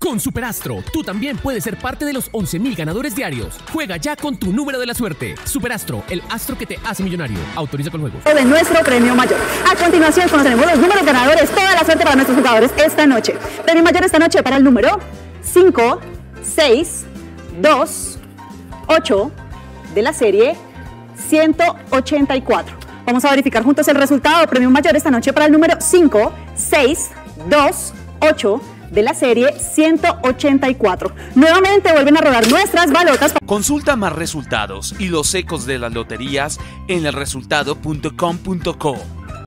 Con Superastro, tú también puedes ser parte de los 11.000 ganadores diarios. Juega ya con tu número de la suerte. Superastro, el astro que te hace millonario. Autoriza con juegos. De nuestro premio mayor. A continuación conoceremos los números ganadores. Toda la suerte para nuestros jugadores esta noche. Premio mayor esta noche para el número 5, 6, 2, 8 de la serie 184. Vamos a verificar juntos el resultado. Premio mayor esta noche para el número 5, 6, 2, 8 de la serie 184. Nuevamente vuelven a rodar nuestras balotas. Consulta más resultados y los ecos de las loterías en elresultado.com.co.